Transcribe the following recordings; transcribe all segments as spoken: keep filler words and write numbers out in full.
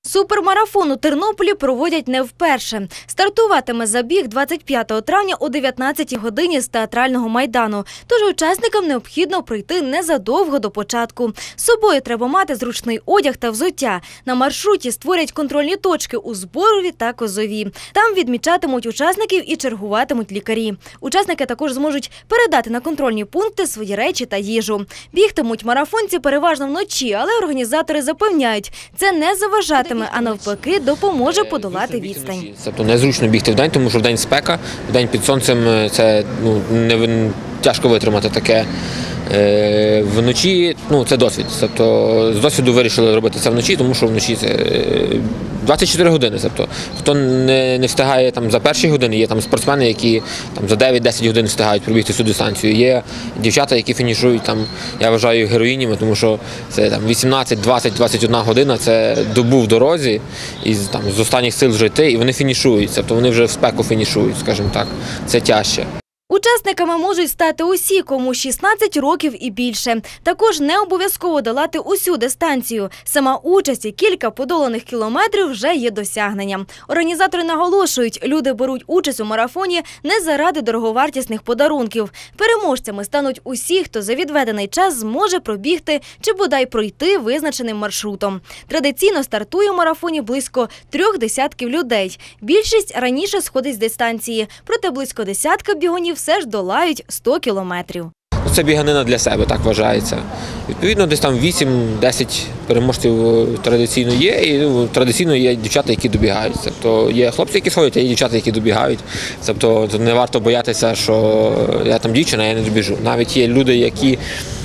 Супермарафон у Тернополі проводять не вперше. Стартуватиме забіг двадцять п'ятого травня о дев'ятнадцятій годині з театрального майдану. Тож учасникам необхідно прийти незадовго до початку. З собою треба мати зручний одяг та взуття. На маршруті створять контрольні точки у Зборові та Козові. Там відмічатимуть учасників і чергуватимуть лікарі. Учасники також зможуть передати на контрольні пункти свої речі та їжу. Бігтимуть марафонці переважно вночі, але організатори запевняють, це не заважатиме, а навпаки допоможе подолати відстань. Тобто незручно бігти вдень, тому що вдень спека, вдень під сонцем це ну, не, тяжко витримати таке. Е, вночі ну, це досвід. Тобто з досвіду вирішили робити це вночі, тому що вночі це двадцять чотири години. Тобто, хто не, не встигає там, за перші години, є там спортсмени, які там, за дев'ять-десять годин встигають пробігти всю дистанцію. Є дівчата, які фінішують, там, я вважаю, героїнями, тому що це там, вісімнадцять, двадцять, двадцять одна година, це добу в дорозі, і там, з останніх сил вже йти, і вони фінішують. Тобто вони вже в спеку фінішують, скажімо так. Це тяжче. Учасниками можуть стати усі, кому шістнадцять років і більше. Також не обов'язково долати усю дистанцію. Сама участь і кілька подоланих кілометрів вже є досягненням. Організатори наголошують, люди беруть участь у марафоні не заради дороговартісних подарунків. Переможцями стануть усі, хто за відведений час зможе пробігти чи бодай пройти визначеним маршрутом. Традиційно стартує у марафоні близько трьох десятків людей. Більшість раніше сходить з дистанції, проте близько десятка бігунів все ж долають сто кілометрів. Це біганина для себе, так вважається. Відповідно, десь там вісім-десять переможців традиційно є, і ну, традиційно є дівчата, які добігають. Тобто є хлопці, які сходять, а є дівчата, які добігають. Тобто не варто боятися, що я там дівчина, я не добіжу. Навіть є люди, які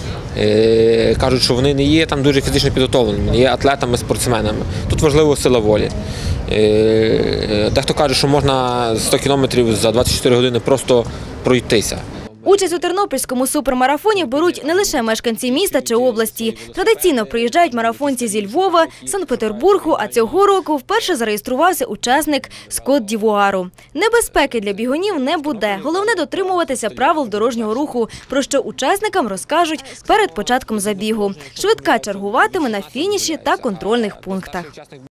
е, кажуть, що вони не є там дуже фізично підготовленими, є атлетами, спортсменами. Тут важлива сила волі. Дехто каже, що можна сто кілометрів за двадцять чотири години просто пройтися. Участь у тернопільському супермарафоні беруть не лише мешканці міста чи області. Традиційно приїжджають марафонці зі Львова, Санкт-Петербургу, а цього року вперше зареєструвався учасник з Кот-д'Івуару. Небезпеки для бігунів не буде. Головне дотримуватися правил дорожнього руху, про що учасникам розкажуть перед початком забігу. Швидка чергуватиме на фініші та контрольних пунктах.